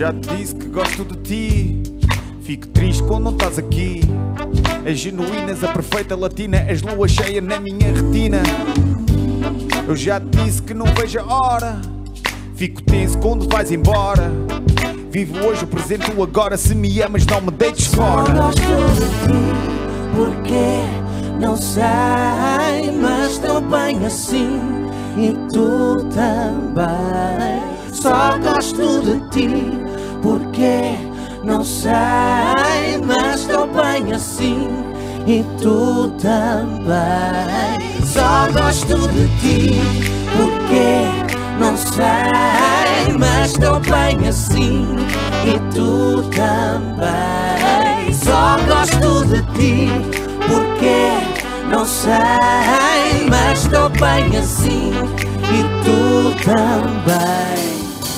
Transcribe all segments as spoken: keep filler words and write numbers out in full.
já te disse que gosto de ti. Fico triste quando não estás aqui. És genuína, és a perfeita latina. És lua cheia na minha retina. Eu já te disse que não vejo a hora. Fico tenso quando vais embora. Vivo hoje o presente, o agora. Se me amas não me deites fora. Só gosto de ti, porque não sei, mas tão bem assim. E tu também. Só gosto de ti, porque não sei, mas tão bem assim. E tu também. Só gosto de ti, porque não sei, mas tão bem assim. E tu também. Só gosto de ti, porque não sei, mas tão bem assim. E tu também.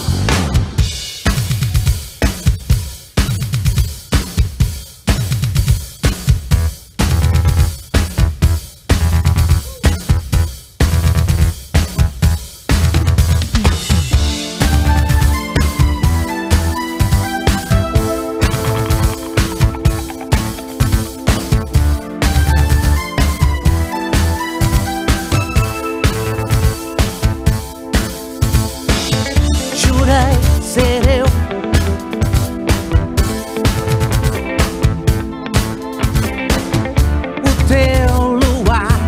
Ser eu, o teu luar,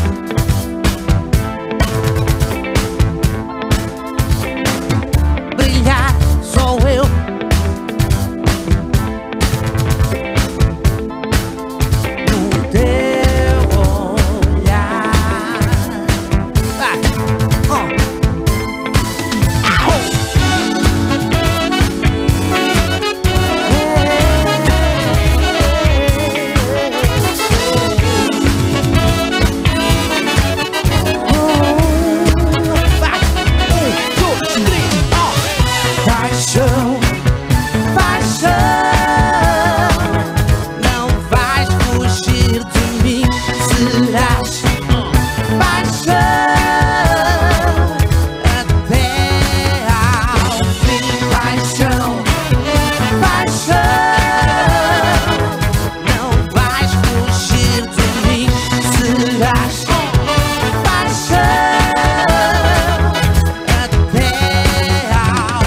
brilhar sou eu, no teu olhar. Vai. Oh. Paixão, paixão, não vais fugir de mim, serás paixão até ao fim. Paixão, paixão, não vais fugir de mim, serás paixão até ao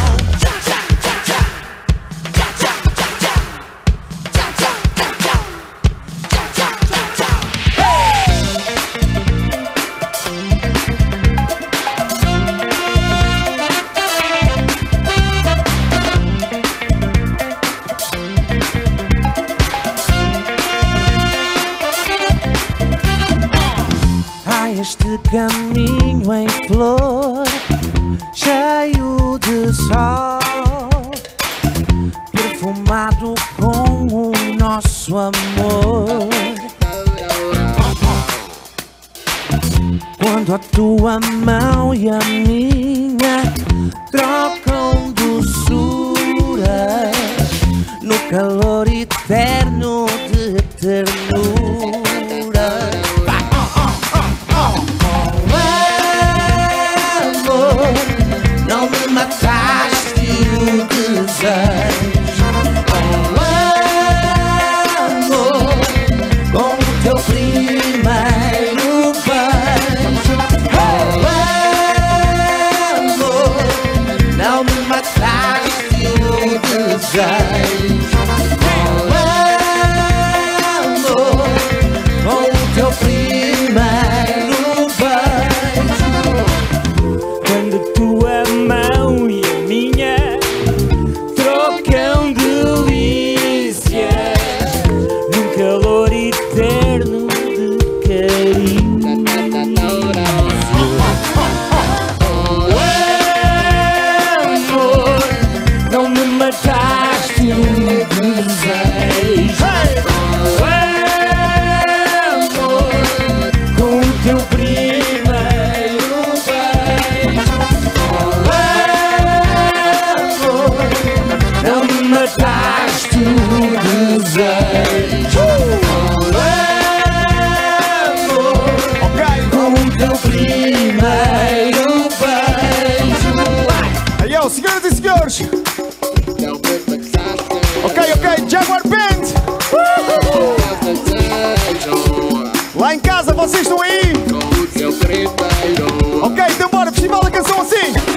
este caminho em flor, cheio de sol, perfumado com o nosso amor. Quando a tua mão e a minha trocam doçuras, no calor eterno de ternura. Não me mataste o desejo, oh amor, com o teu primeiro beijo, oh amor, não me mataste o desejo, oh amor, com o teu primeiro beijo. Quando tua mão e a minha trocam delícias, num calor eterno de carinho. Oh amor, não me mataste o desejo, oh amor, com o teu primeiro beijo. Não me mataste o desejo, oh amor, okay, com o teu primeiro beijo. Aí, ó, senhoras e senhores, Power Band. Lá em casa vocês estão aí? Ok, então bora, festival da canção assim.